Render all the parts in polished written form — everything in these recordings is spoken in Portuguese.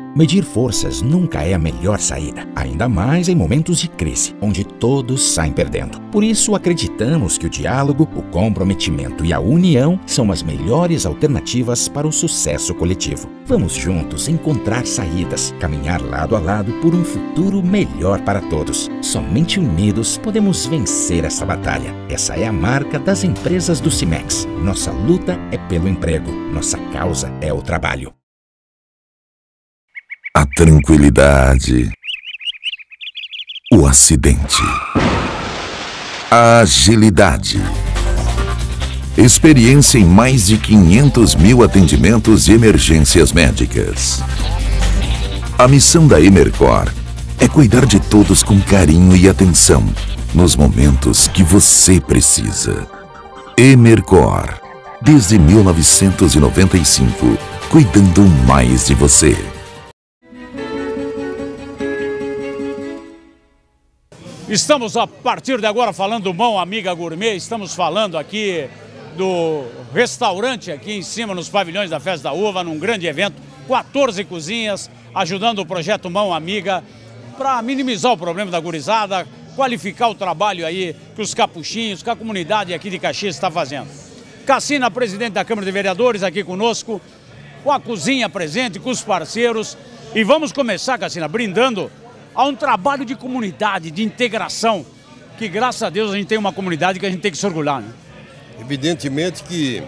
Medir forças nunca é a melhor saída, ainda mais em momentos de crise, onde todos saem perdendo. Por isso, acreditamos que o diálogo, o comprometimento e a união são as melhores alternativas para o sucesso coletivo. Vamos juntos encontrar saídas, caminhar lado a lado por um futuro melhor para todos. Somente unidos podemos vencer essa batalha. Essa é a marca das empresas do Cimex. Nossa luta é pelo emprego, nossa causa é o trabalho. A tranquilidade, o acidente, a agilidade, experiência em mais de 500 mil atendimentos de emergências médicas. A missão da Emercor é cuidar de todos com carinho e atenção nos momentos que você precisa. Emercor, desde 1995, cuidando mais de você. Estamos a partir de agora falando do Mão Amiga Gourmet, estamos falando aqui do restaurante aqui em cima nos pavilhões da Festa da Uva, num grande evento, 14 cozinhas, ajudando o projeto Mão Amiga para minimizar o problema da gurizada, qualificar o trabalho aí que os capuchinhos, que a comunidade aqui de Caxias está fazendo. Cassina, presidente da Câmara de Vereadores, aqui conosco, com a cozinha presente, com os parceiros, e vamos começar, Cassina, brindando a um trabalho de comunidade, de integração, que graças a Deus a gente tem uma comunidade que a gente tem que se orgulhar, né? Evidentemente que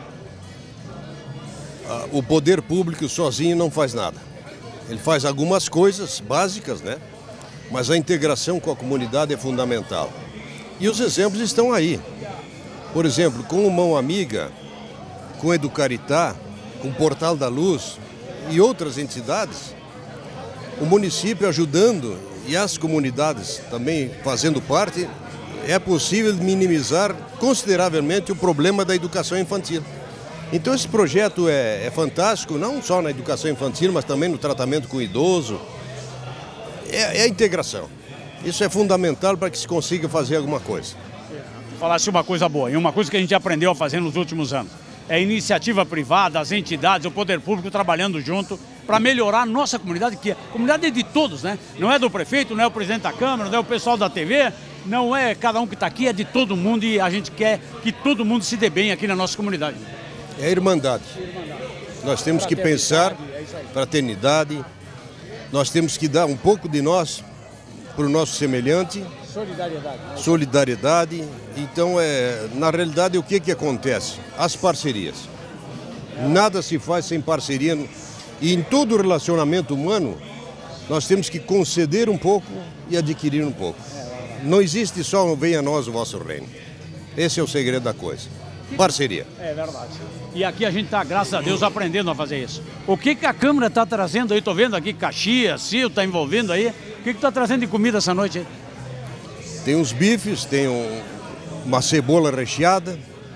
o poder público sozinho não faz nada. Ele faz algumas coisas básicas, né? Mas a integração com a comunidade é fundamental. E os exemplos estão aí. Por exemplo, com o Mão Amiga, com o Educaritá, com o Portal da Luz e outras entidades, o município ajudando e as comunidades também fazendo parte, é possível minimizar consideravelmente o problema da educação infantil. Então esse projeto é fantástico, não só na educação infantil, mas também no tratamento com o idoso. É a integração. Isso é fundamental para que se consiga fazer alguma coisa. Falasse uma coisa boa, e uma coisa que a gente aprendeu a fazer nos últimos anos. É a iniciativa privada, as entidades, o poder público trabalhando junto para melhorar a nossa comunidade, que a comunidade é de todos, né? Não é do prefeito, não é o presidente da Câmara, não é o pessoal da TV, não é cada um que está aqui, é de todo mundo e a gente quer que todo mundo se dê bem aqui na nossa comunidade. É a irmandade. Nós temos que pensar, fraternidade, nós temos que dar um pouco de nós para o nosso semelhante. Solidariedade. Então, na realidade, o que acontece? As parcerias. Nada se faz sem parceria. E em todo relacionamento humano, nós temos que conceder um pouco e adquirir um pouco. Não existe só venha a nós o vosso reino. Esse é o segredo da coisa. Parceria. É verdade. E aqui a gente está, graças a Deus, aprendendo a fazer isso. O que a Câmara está trazendo aí? Estou vendo aqui Caxias, Sil está envolvendo aí. O que está trazendo de comida essa noite aí? Tem uns bifes, tem uma cebola recheada.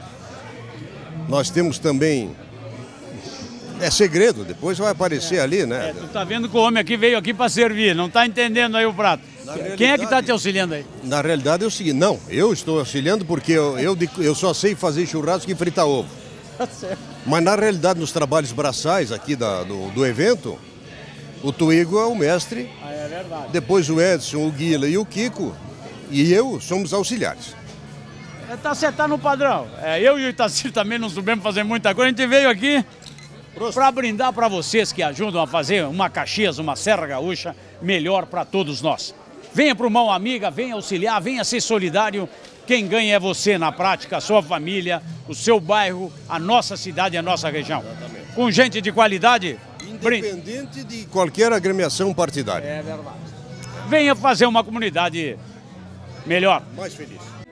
Nós temos também... É segredo, depois vai aparecer ali, né? Tu tá vendo que o homem aqui veio aqui para servir, não tá entendendo aí o prato. Quem é que tá te auxiliando aí? Na realidade é o seguinte, não, eu estou auxiliando porque eu só sei fazer churrasco e fritar ovo. Mas na realidade nos trabalhos braçais aqui do evento, o Tuigo é o mestre. É verdade. Depois o Edson, o Guila e o Kiko e eu somos auxiliares. Tá no padrão. Eu e o Itacir também não soubemos fazer muita coisa, a gente veio aqui para brindar para vocês que ajudam a fazer uma Caxias, uma Serra Gaúcha melhor para todos nós. Venha para o Mão Amiga, venha auxiliar, venha ser solidário. Quem ganha é você na prática, a sua família, o seu bairro, a nossa cidade e a nossa região. Exatamente. Com gente de qualidade. Independente de qualquer agremiação partidária. É verdade. Venha fazer uma comunidade melhor. Mais feliz.